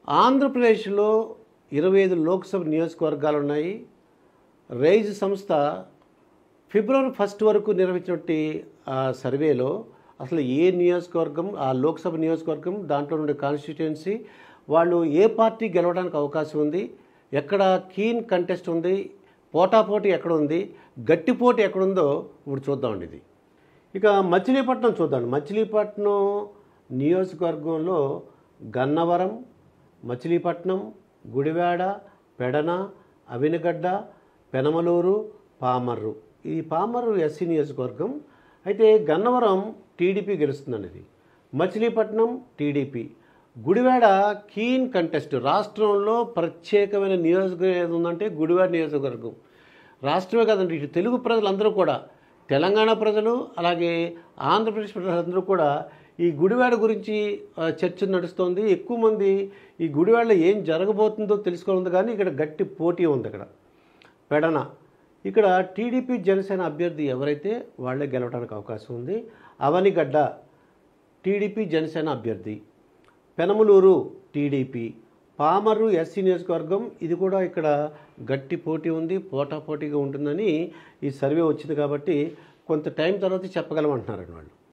ఆంధ్రప్రదేశ్లో 25 లోక్సభ నియోజకవర్గాలు ఉన్నాయి. రైజ్ సంస్థ ఫిబ్రవరి 1 వరకు నిర్వహించినటువంటి సర్వేలో అసలు ఏ నియోజకవర్గం, ఆ లోక్సభ నియోజకవర్గం, దాంట్లో ఉండే కాన్స్టిట్యుయెన్సీ, వాళ్ళు ఏ పార్టీ గెలవడానికి అవకాశం ఉంది, ఎక్కడ కీన్ కంటెస్ట్ ఉంది, పోటాపోటీ ఎక్కడ ఉంది, గట్టిపోటీ ఎక్కడుందో ఇప్పుడు చూద్దామండి. ఇది ఇక మచిలీపట్నం చూద్దాం. మచిలీపట్నం నియోజకవర్గంలో గన్నవరం, మచిలీపట్నం, గుడివాడ, పెడన, అవినగడ్డ, పెనమలూరు, పామర్రు. ఈ పామర్రు ఎస్సీ నియోజకవర్గం. అయితే గన్నవరం టీడీపీ గెలుస్తుందండి. ఇది Machilipatnam TDP. Gudivada keen contest. రాష్ట్రంలో ప్రత్యేకమైన నియోజకవర్గం ఏది ఉందంటే గుడివాడ నియోజకవర్గం. రాష్ట్రమే కాదండి, ఇటు తెలుగు ప్రజలందరూ కూడా, తెలంగాణ ప్రజలు అలాగే ఆంధ్రప్రదేశ్ ప్రజలందరూ కూడా ఈ గుడివాడ గురించి చర్చ నడుస్తోంది. ఎక్కువ మంది ఈ గుడివాడలో ఏం జరగబోతుందో తెలుసుకోవాలి, కానీ ఇక్కడ గట్టి పోటీ ఉంది. ఇక్కడ పెడన, ఇక్కడ టీడీపీ జనసేన అభ్యర్థి ఎవరైతే వాళ్ళే గెలవడానికి అవకాశం ఉంది. అవనిగడ్డ టీడీపీ జనసేన అభ్యర్థి. పెనమలూరు టీడీపీ. పామర్రు ఎస్సీ నియోజకవర్గం. ఇది కూడా ఇక్కడ గట్టి పోటీ ఉంది, పోటాపోటీగా ఉంటుందని ఈ సర్వే వచ్చింది. కాబట్టి కొంత టైం తర్వాత చెప్పగలమంటున్నారండి వాళ్ళు.